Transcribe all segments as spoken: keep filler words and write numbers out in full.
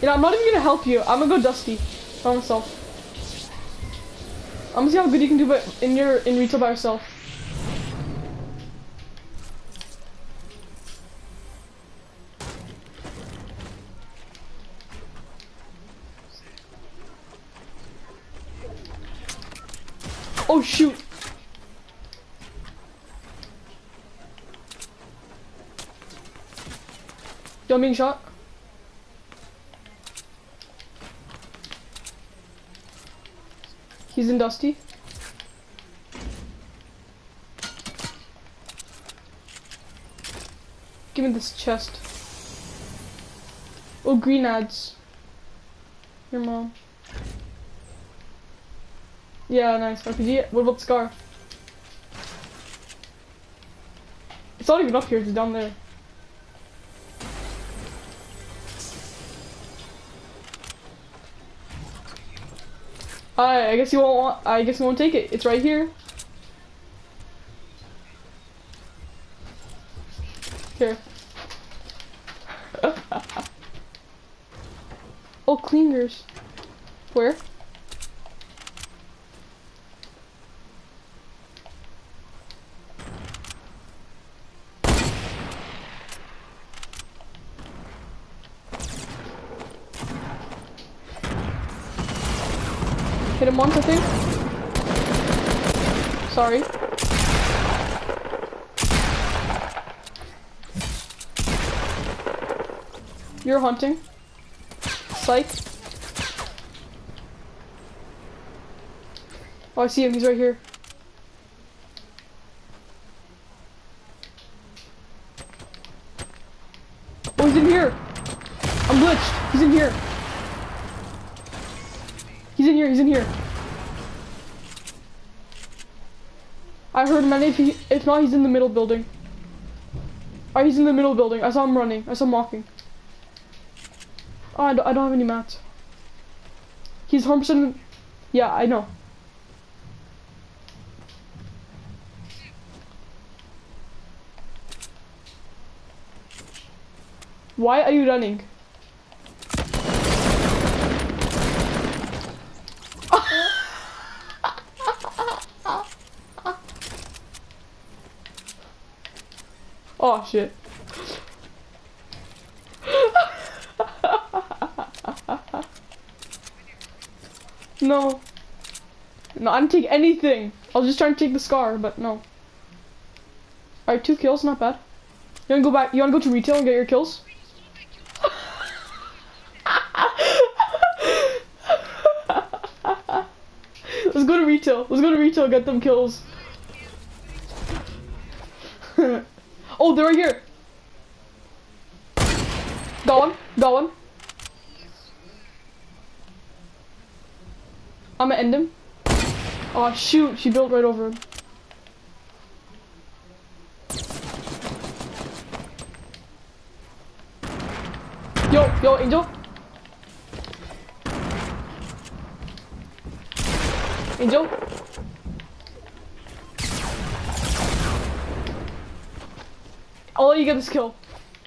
You know, I'm not even gonna help you. I'm gonna go Dusty by myself. I'm gonna see how good you can do but in your in retail by yourself. Oh shoot! Yo, I'm being shot. He's in Dusty. Give me this chest. Oh, green ads. Your mom. Yeah, nice. R P G. What about Scar? It's not even up here, it's down there. I I guess you won't want, I guess you won't take it. It's right here. Here. Oh, clingers. Where? Hit him once, I think. Sorry. You're hunting. Psych. Oh, I see him. He's right here. Oh, he's in here. I'm glitched. He's in here. He's in here, he's in here. I heard him, and if, he, if not, he's in the middle building. Alright, he's in the middle building. I saw him running. I saw him walking. Oh, I don't, I don't have any mats. He's one hundred percent. Yeah, I know. Why are you running? Oh shit. No. No, I didn't take anything. I was just trying to take the Scar, but no. Alright, two kills, not bad. You wanna go back, you wanna go to retail and get your kills? Let's go to retail. Let's go to retail and get them kills. Oh, they're right here. Got one. Got one. I'm gonna end him. Oh shoot, she built right over him. Yo, yo, Angel. Angel. I'll let you get this kill.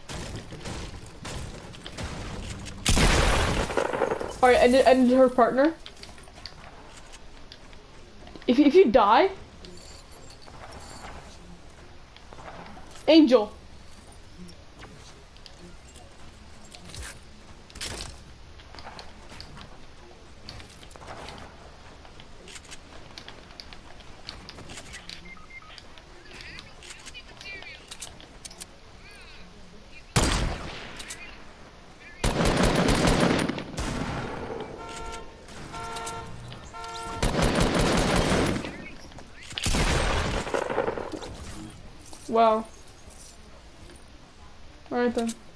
Alright, and and her partner. If if you die, Angel. Wow. Alright then.